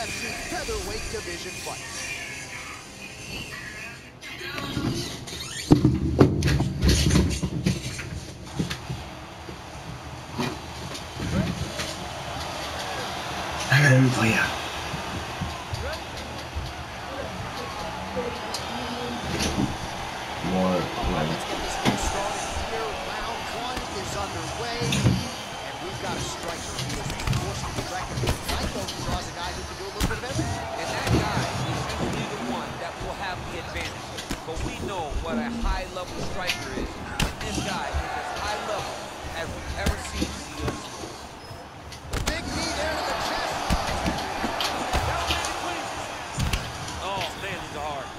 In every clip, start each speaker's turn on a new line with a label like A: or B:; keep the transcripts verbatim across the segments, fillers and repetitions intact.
A: F C featherweight division fights.
B: Oh yeah. More like.
A: Let's get this thing started here. Round one is underway, and we've got a striker who is a force to be reckoned with. I know he draws a guy who can do a little bit of everything.
C: And that guy is usually the one that will have the advantage. But we know what a high-level striker is, and this guy is as high level as we've ever seen in the U F C.
A: Big knee there to the chest.
C: Oh, man, these are hard.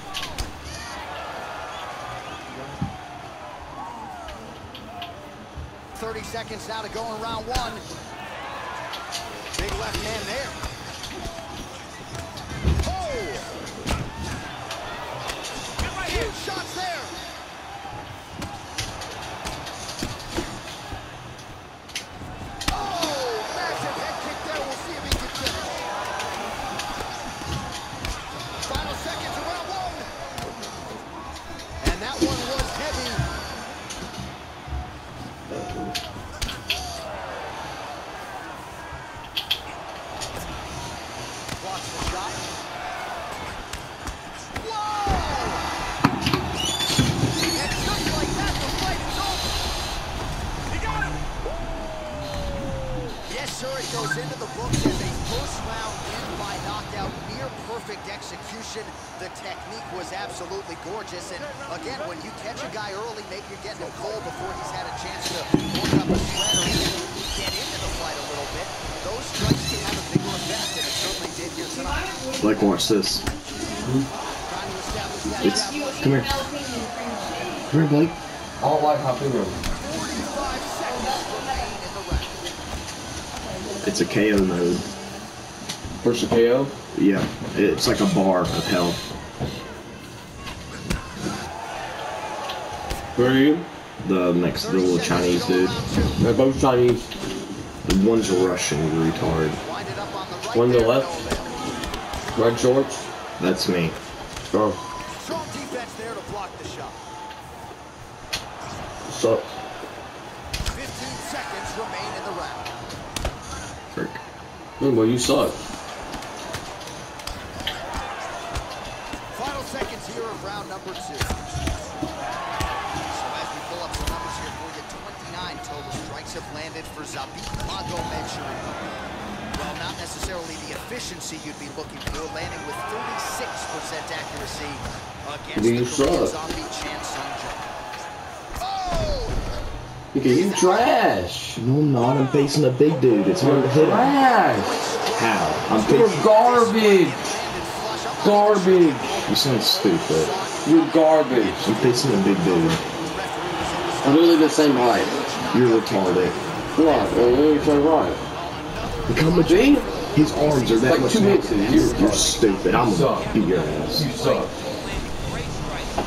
A: thirty seconds now to go in round one. Big left hand there. Oh!
C: Get right here.
A: Huge shots there. Oh! Massive head kick there. We'll see if he can finish. Final seconds of round one. And that one was heavy. Blocks the shot. Whoa! And just like that, the fight is over.
C: He got him.
A: Yes, sir, it goes into the books as a first-round win by knockout. Near perfect execution. The technique was absolutely gorgeous. And again, when you catch a guy early, maybe you're getting him cold before he's had a chance to work up a sweat or even get into the fight a little bit. Those strikes can have a bigger effect, and it certainly did here tonight.
B: Like, watch this.
A: Trying to establish that
B: It's
A: jab.
B: come here. Come here, Blake.
D: I don't like jalapeno.
A: forty-five seconds remain in the round.
B: It's a K O mode.
D: First a K O?
B: Yeah, it's like a bar of hell.
D: Who are you?
B: The next, the little Chinese dude.
D: They're both Chinese.
B: The one's a Russian retard.
A: Wind it up on the right
D: One to the
A: there,
D: left.
A: no avail.
D: Red shorts.
B: That's me.
D: Oh,
A: Strong defense there to block the shot.
D: suck.
A: fifteen seconds remain in the round.
B: Frick.
D: Hey, well, you suck.
A: Final seconds here of round number two. So as we pull up some numbers here for you, twenty-nine total strikes have landed for Zabit Magomedsharipov. Well, not necessarily the efficiency you'd be looking for, landing with thirty-six percent accuracy against
D: You
A: the Korean
D: suck.
A: zombie Chan Sung Jung. Oh!
D: Okay, you trash.
B: No, I'm not. I'm facing a big dude. It's hard to hit him.
D: Trash.
B: How? I'm
D: You're
B: facing.
D: garbage. Garbage.
B: You sound stupid.
D: You're garbage.
B: I'm facing a big dude.
D: I'm literally the same height.
B: You're retarded.
D: What? You're so right.
B: Look how much
D: See?
B: his arms are that
D: Like
B: much.
D: two
B: longer.
D: inches.
B: You're,
D: You're
B: you're
D: retarded.
B: stupid. I'm
D: You
B: gonna
D: suck.
B: beat your ass.
D: You suck.
C: Great strike.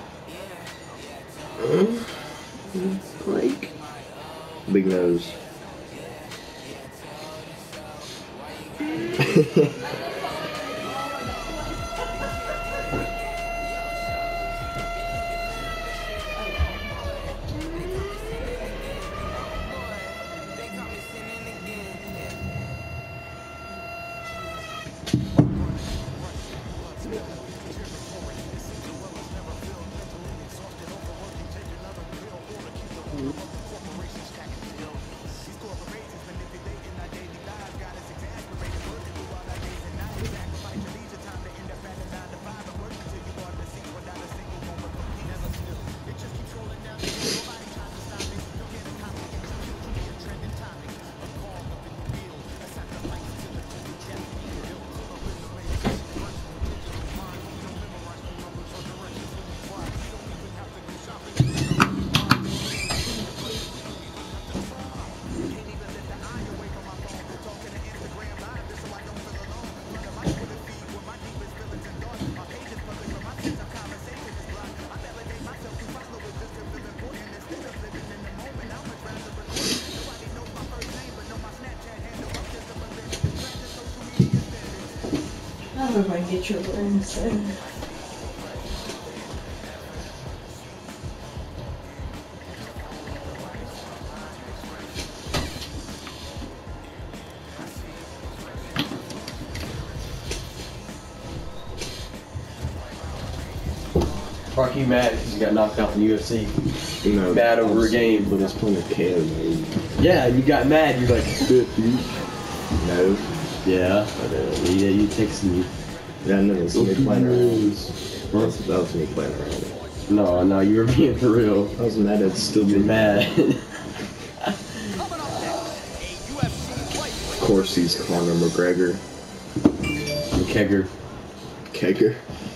B: Blake. Big nose.
E: I don't know if I get your lens there.
D: Fuck you mad because you got knocked out in the U F C.
B: You know,
D: Mad over a game.
B: But it's playing a K O mode.
D: Yeah, you got mad. You're like,
B: No.
D: yeah, but, uh, yeah, you texted me.
B: Yeah, no, it's me playing around. Well, that was me playing around.
D: No, no, you were being for real.
B: I was mad at still
D: You're
B: being
D: mad.
A: Coming up next, a U F C lightweight.
B: Of course, he's Conor McGregor.
D: Kegger.
B: Kegger.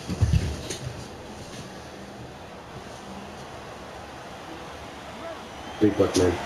D: Big buck man.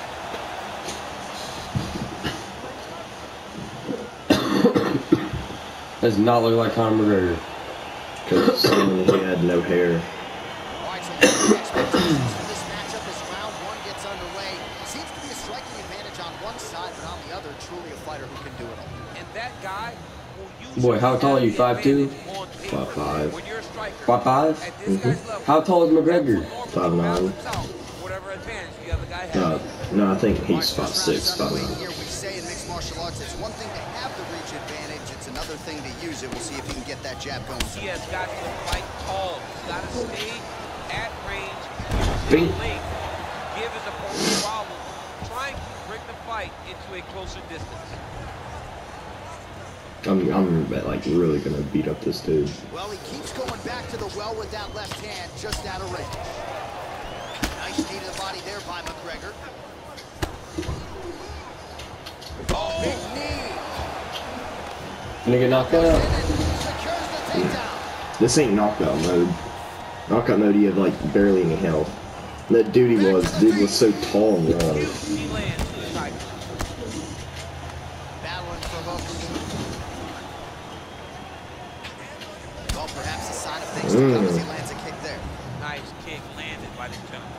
D: Does not look like Conor McGregor.
B: Because he had no hair.
A: All right, so what are the expectations for this matchup as round one gets underway? Seems to be a striking advantage on one side, but on the other, truly a fighter who can do it all.
C: And that guy will use
D: Boy, how tall are you? five two?
B: Five five.
C: When you're a striker,
D: five five?
C: at this guy's level,
D: How tall is McGregor?
B: Five nine.
C: whatever advantage the other guy has.
B: Uh, no, I think he's
A: All
B: five
A: right, first
B: six,
A: round
B: five
A: is underway
B: nine.
A: here. We say in mixed martial arts, it's one thing to have the reach advantage. It's another thing to use it. We'll see if he can get that jab going.
C: He has got to fight tall. He's got to stay at range.
B: Bing.
C: Late. Give his opponent a problem. Try and bring the fight into a closer distance.
B: I'm, I'm like really gonna beat up this dude.
A: Well, he keeps going back to the well with that left hand, just out of range. Nice knee to the body there by McGregor. Oh, big knee.
D: Gonna get knocked out.
A: And it secures the takedown.
B: This ain't knockout mode. Knockout mode, you have like barely any health. That dude he was, dude was so tall and long.
C: He lands to the title.
A: Battling for hooks. Well, perhaps a sign of things to come as he lands a kick there.
C: Nice kick landed by the gentleman.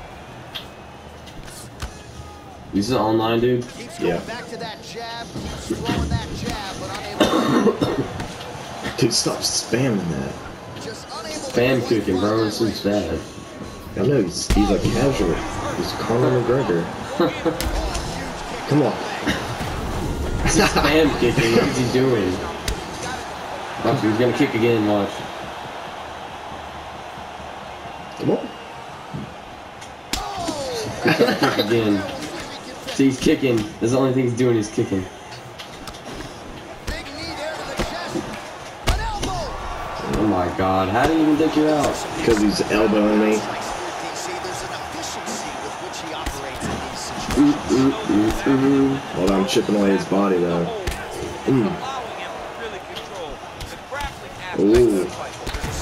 D: This is online, dude.
A: Keeps going
B: Yeah.
A: back to that jab, keeps throwing that jab, but unable to
B: Dude, stop spamming that.
A: just unable to
D: Spam
A: quite
D: cooking, bro.
A: find
D: This
A: that
D: is bad.
B: I know, he's, he's a casual. He's Conor McGregor. Come on.
D: Spam kicking. What is he doing? Watch, he's gonna kick again. Watch.
B: Come on.
D: Kick again. See, he's kicking. That's the only thing he's doing is kicking.
A: Big knee there to the chest. An elbow.
D: Oh my god. How did he even take you out?
B: Because he's elbowing me.
A: D C, there's an efficiency with which he operates in these
D: Ooh,
A: situations.
D: ooh, ooh, ooh.
B: Well, I'm chipping away his body though.
C: It's allowing him to really control the grappling aspect
B: Ooh.
C: of the fight.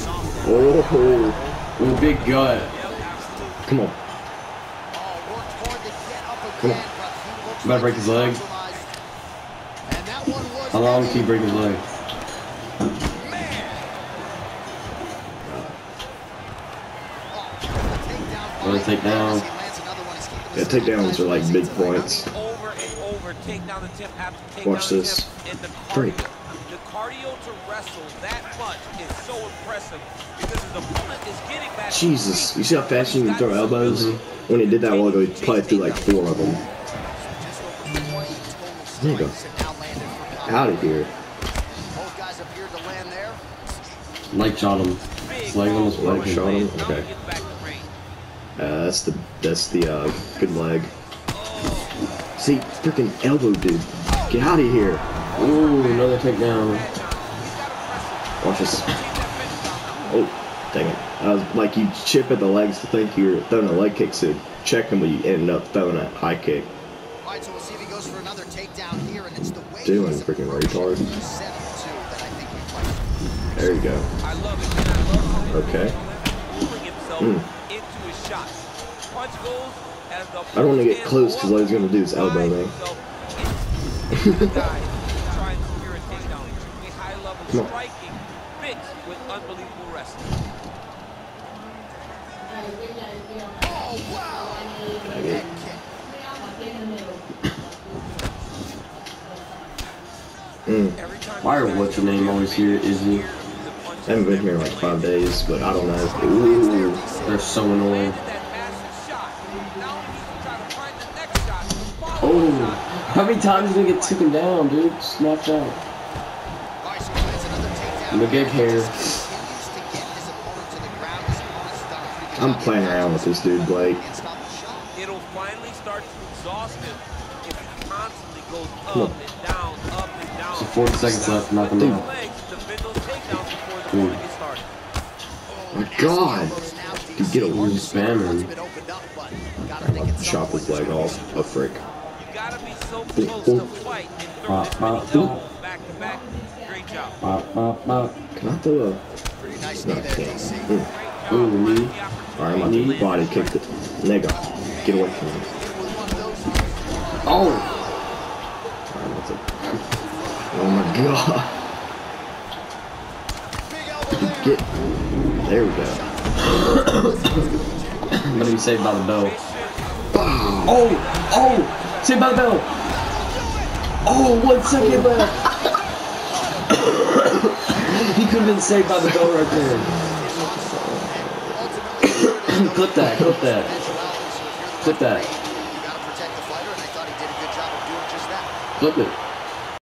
B: Oh,
D: Ooh, big gut.
B: come on.
A: Oh, worked hard to get up
B: Come on.
A: again, but he looks
D: About to
A: like
D: break
A: he's
D: his leg.
A: compromised. And that one was
D: How long
A: heavy.
D: can he break his leg?
A: Oh,
D: What a takedown.
A: As he lands another one, he's keeping
B: Yeah,
A: this guy
B: takedowns are like
A: nice
B: big
A: and easy tonight.
B: points.
C: Over and over takedown attempt after takedown
B: Watch this.
C: attempt, and the
B: Freak.
C: cardio, the cardio to wrestle that much is so impressive because his opponent is getting back. to
B: Jesus,
C: his feet,
B: you see how
C: but
B: fast
C: he's
B: you can
C: got
B: throw
C: this
B: elbows?
C: ability
B: When he
C: to
B: did that a while ago, he
C: continue
B: probably
C: to
B: threw
C: chase
B: like
C: takedowns.
B: four of them.
A: Just over twenty total
B: Nigga.
A: strikes have now landed for
B: Out of
A: Conor.
B: here.
A: Both guys appeared to land there.
D: Leg shot him. His leg almost
B: Leg
D: broke him.
B: shot him?
C: Now
B: Okay.
C: he gets back to range.
B: Uh, that's the that's the uh, good leg. See, freaking elbow, dude. Get out of here.
D: Ooh, another takedown.
B: Watch this. Oh, dang it. I was like, you chip at the legs to think you're throwing a leg kick, so check him, but you ended up throwing a high kick.
A: All right, so we'll see if he goes for another takedown here, and it's the way
B: Doing
A: he's
B: freaking
A: approaching
B: retard.
A: seven two that I think we fight.
B: There you go.
C: I love it, and I love how he's
B: Okay.
C: moving himself
B: Mm.
C: into his shot. Punch goes as the
B: I don't want to get close because all he's going to do is elbow me.
C: The guy trying to secure a takedown. A high level
B: Come on.
C: striking mixed with unbelievable wrestling.
A: Oh, wow!
B: Dang it.
A: Head kick.
B: Mm.
C: Every time
D: Why are
C: these guys
D: what's your
C: come
D: name
C: here,
D: always
C: man,
D: here,
C: it's
D: Izzy?
C: weird. The punches
B: I haven't been
C: never
B: here like five
C: landed.
B: days, but I don't know. Ooh.
D: They're so annoying.
C: Landed that massive shot. Now he needs to try to find the next shot. Follow
D: Oh,
C: the shot.
D: how many times did he get taken down, dude? Snapped out.
A: All right, so he lands another takedown.
D: And the big hair.
A: He continues to get his opponent to the ground. His opponent's done a pretty good
B: I'm
A: job
B: playing
A: getting
B: around with this dude, Blake.
A: Can't stop the shot.
C: It'll finally start to exhaust him if he constantly goes
B: Come
C: up
B: on.
C: and down, up and down.
D: So forty seconds left, knock him
C: With
D: out.
C: those legs to defend those takedowns before the
D: Ooh.
C: opponent gets started.
B: My God. Dude, get a
A: Hard to
D: weird
A: see what's
D: spamming.
A: been opened up, but gotta think at some
B: Chop
A: point
B: his
A: there's
B: leg
A: gonna be
B: off.
A: some
B: Oh, frick.
C: You gotta be so
B: Ooh,
C: close
B: ooh.
C: to fight and throw
D: Bop,
C: this many
D: bop, boop.
C: elbows back to back. Great job.
D: Bop, bop, bop.
B: Can I throw a...
A: Pretty nice
B: No,
A: knee
B: I
A: there,
B: can't.
A: D C.
B: Mm.
C: Great job.
D: Ooh, knee.
C: Finding the
B: Alright, I'm
C: opportunity
B: about
C: to
B: to
C: land
B: body
C: that
B: kick
C: strike.
B: the... Nigga. Get away from me.
D: Oh!
B: Alright, what's up? Oh my God.
A: Big elbow there.
B: Get... There we go.
D: I'm gonna be saved by the bell.
B: Bow.
D: Oh! Oh! Saved by the bell! Oh, one second left! He could have been saved by the bell right there. Clip that, clip that. Clip that.
A: You gotta protect the fighter, and I thought he did a good job of doing just that.
D: Clip it.